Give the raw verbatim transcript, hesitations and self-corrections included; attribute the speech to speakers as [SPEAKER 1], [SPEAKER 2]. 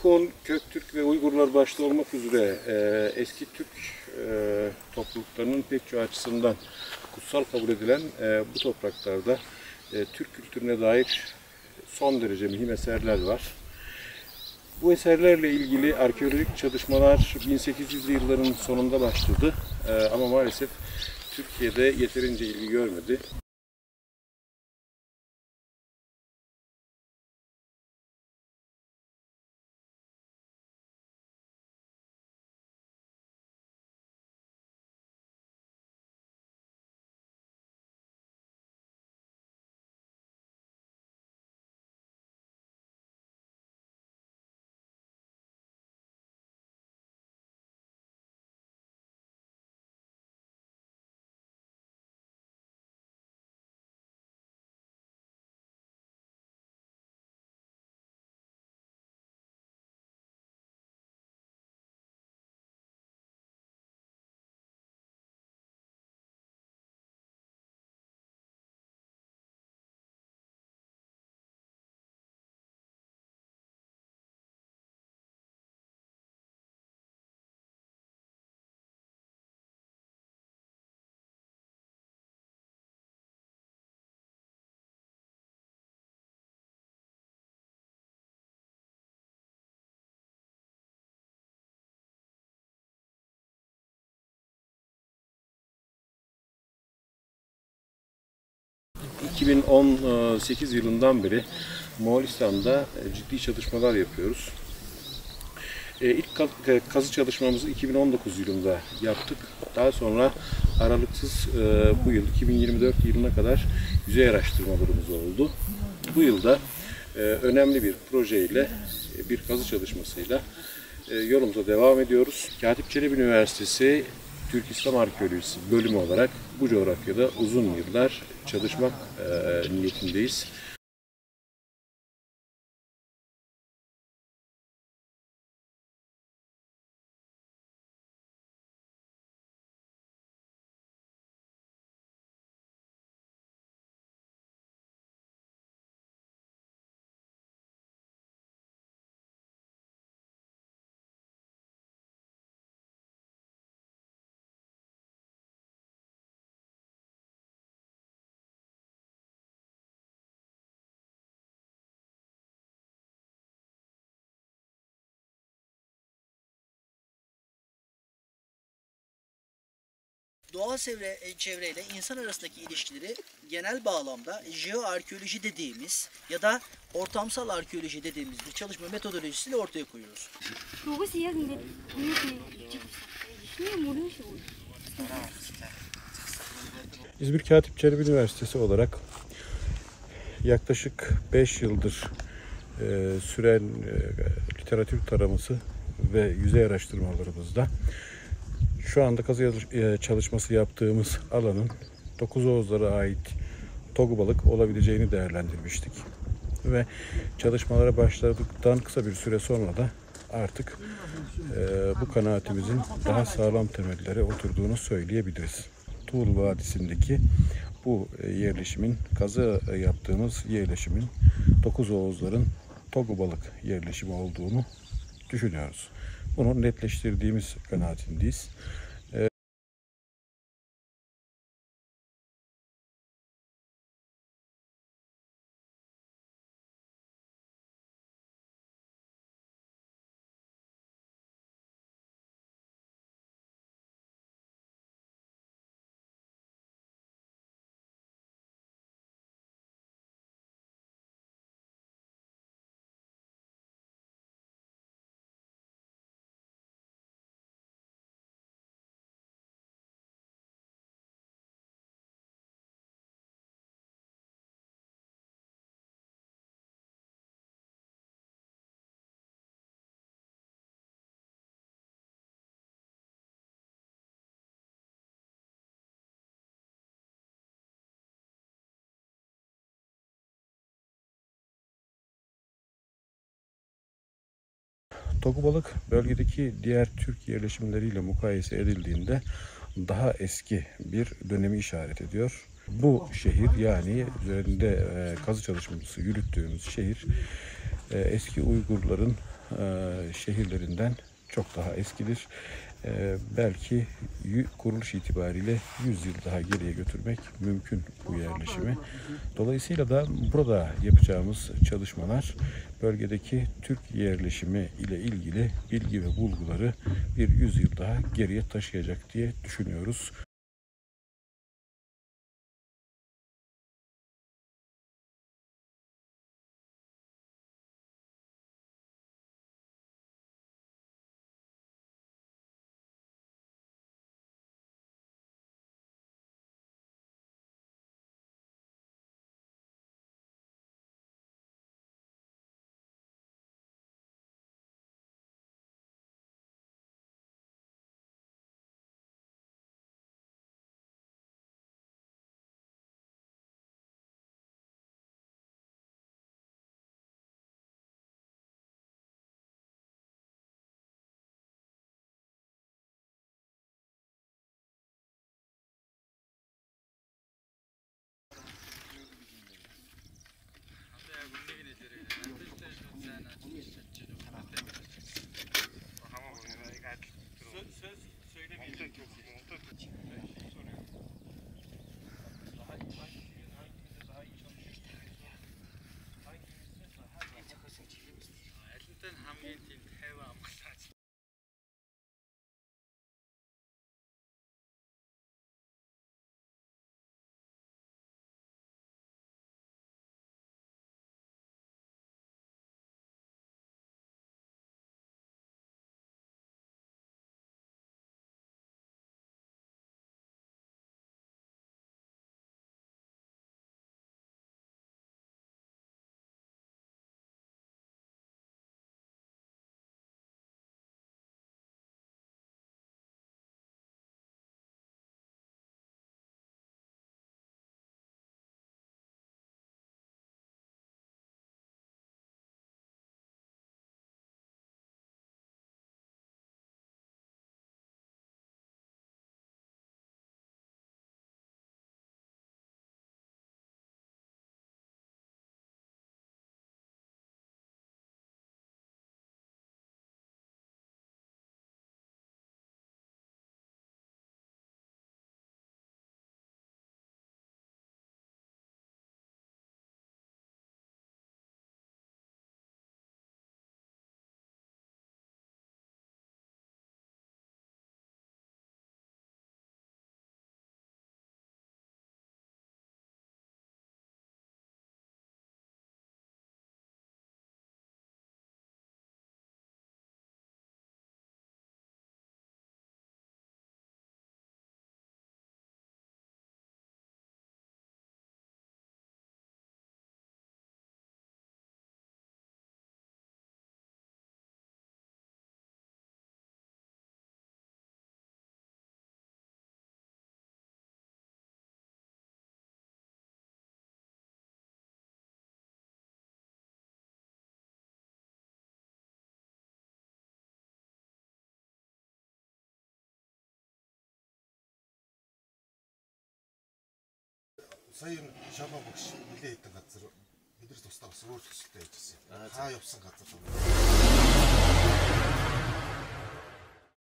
[SPEAKER 1] Hun, Köktürk ve Uygurlar başta olmak üzere e, eski Türk e, topluluklarının pek çoğu açısından kutsal kabul edilen e, bu topraklarda e, Türk kültürüne dair son derece mühim eserler var. Bu eserlerle ilgili arkeolojik çalışmalar bin sekiz yüzlü yılların sonunda başladı e, ama maalesef Türkiye'de yeterince ilgi görmedi. iki bin on sekiz yılından beri Moğolistan'da ciddi çalışmalar yapıyoruz. İlk kazı çalışmamızı iki bin on dokuz yılında yaptık. Daha sonra aralıksız bu yıl iki bin yirmi dört yılına kadar yüzey araştırmalarımız oldu. Bu yılda önemli bir projeyle, bir kazı çalışmasıyla yolumuza devam ediyoruz. Katip Çelebi Üniversitesi Türk İslam Arkeolojisi bölümü olarak bu coğrafyada uzun yıllar çalışmak e, niyetindeyiz.
[SPEAKER 2] Doğal çevre, çevreyle insan arasındaki ilişkileri genel bağlamda jeoarkeoloji dediğimiz ya da ortamsal arkeoloji dediğimiz bir çalışma metodolojisiyle ortaya koyuyoruz.
[SPEAKER 1] İzmir Katip Çelebi Üniversitesi olarak yaklaşık beş yıldır e, süren e, literatür taraması ve yüzey araştırmalarımızda şu anda kazı çalışması yaptığımız alanın Dokuz Oğuzlara ait Togubalık olabileceğini değerlendirmiştik. Ve çalışmalara başladıktan kısa bir süre sonra da artık e, bu kanaatimizin daha sağlam temellere oturduğunu söyleyebiliriz. Tuğul Vadisi'ndeki bu yerleşimin, kazı yaptığımız yerleşimin Dokuz Oğuzların Togubalık yerleşimi olduğunu düşünüyoruz. Bunu netleştirdiğimiz kanaatindeyiz. Ee, Togubalık bölgedeki diğer Türk yerleşimleriyle mukayese edildiğinde daha eski bir dönemi işaret ediyor. Bu şehir, yani üzerinde kazı çalışması yürüttüğümüz şehir eski Uygurların e, şehirlerinden çok daha eskidir. E, belki y- kuruluş itibariyle yüz yıl daha geriye götürmek mümkün bu yerleşimi. Dolayısıyla da burada yapacağımız çalışmalar bölgedeki Türk yerleşimi ile ilgili bilgi ve bulguları bir yüz yıl daha geriye taşıyacak diye düşünüyoruz.
[SPEAKER 3] Söz söylemeyecek.
[SPEAKER 4] Sayın Şamabıkış Milli Eğitim Katırı Müdür Dostları Sigorta Sütü Elçisi. Ha yapsın katırı.